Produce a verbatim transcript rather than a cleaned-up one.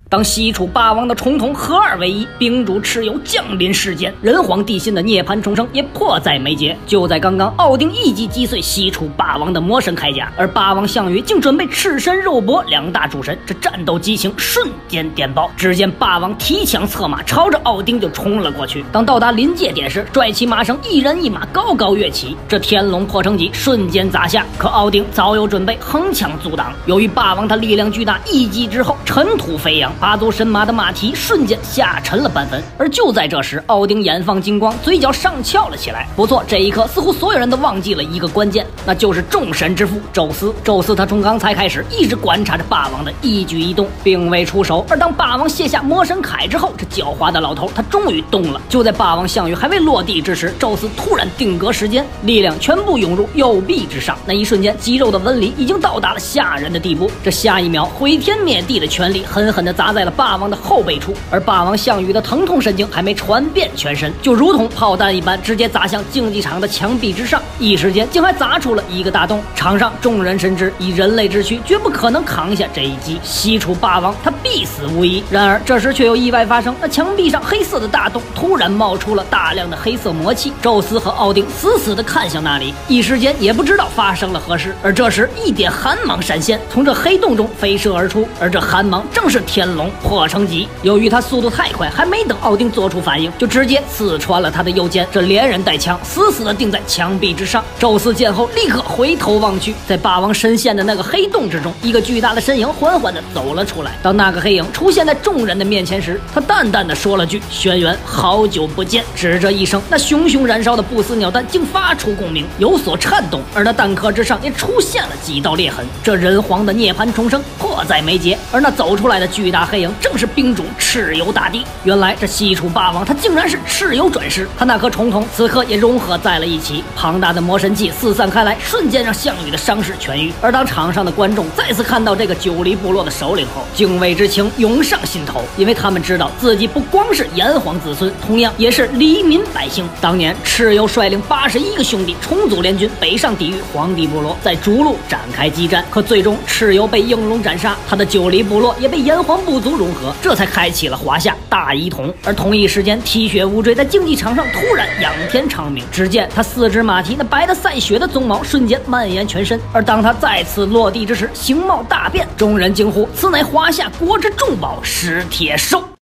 当西楚霸王的重统合二为一，兵主蚩尤降临世间，人皇地心的涅槃重生也迫在眉睫。就在刚刚，奥丁一击击碎西楚霸王的魔神铠甲，而霸王项羽竟准备赤身肉搏两大主神，这战斗激情瞬间颠爆。只见霸王提枪策马，朝着奥丁就冲了过去。当到达临界点时，拽起马绳，一人一马高高跃起，这天龙破城戟瞬间砸下。可奥丁早有准备，横枪阻挡。由于霸王他力量巨大，一击之后尘土飞扬。八足神马的马蹄瞬间下沉了半分，而就在这时，奥丁眼放金光，嘴角上翘了起来。不错，这一刻似乎所有人都忘记了一个关键，那就是众神之父宙斯。宙斯他从刚才开始一直观察着霸王的一举一动，并未出手。而当霸王卸下魔神铠之后，这狡猾的老头他终于动了。就在霸王项羽还未落地之时，宙斯突然定格时间，力量全部涌入右臂之上。那一瞬间，肌肉的纹理已经到达了吓人的地步。这下一秒，毁天灭地的权力狠狠地砸在了霸王的后背处，而霸王项羽的疼痛神经还没传遍全身，就如同炮弹一般，直接砸向竞技场的墙壁之上，一时间竟还砸出了一个大洞。场上众人深知，以人类之躯绝不可能扛下这一击，西楚霸王他必死无疑。然而这时却有意外发生，那墙壁上黑色的大洞突然冒出了大量的黑色魔气。宙斯和奥丁死死地看向那里，一时间也不知道发生了何事。而这时一点寒芒闪现，从这黑洞中飞射而出，而这寒芒正是天龙破城戟。由于他速度太快，还没等奥丁做出反应，就直接刺穿了他的右肩，这连人带枪死死地钉在墙壁之上。宙斯见后立刻回头望去，在霸王身陷的那个黑洞之中，一个巨大的身影缓缓地走了出来。当那个黑影出现在众人的面前时，他淡淡地说了句：“轩辕，好久不见。”只这一声，那熊熊燃烧的不死鸟弹竟发出共鸣，有所颤动，而那弹壳之上也出现了几道裂痕。这人皇的涅槃重生迫在眉睫，而那走出来的巨大黑影正是兵主蚩尤大帝。原来这西楚霸王他竟然是蚩尤转世，他那颗重瞳此刻也融合在了一起，庞大的魔神气四散开来，瞬间让项羽的伤势痊愈。而当场上的观众再次看到这个九黎部落的首领后，敬畏之情涌上心头，因为他们知道自己不光是炎黄子孙，同样也是黎民百姓。当年蚩尤率领八十一个兄弟重组联军，北上抵御黄帝部落，在逐鹿展开激战。可最终蚩尤被应龙斩杀，他的九黎部落也被炎黄部族融合，这才开启了华夏大一统。而同一时间，踢血无罪在竞技场上突然仰天长鸣，只见他四只马蹄那白的赛雪的鬃毛瞬间蔓延全身，而当他再次落地之时，形貌大变，众人惊呼：此乃华夏国之重宝——石铁兽。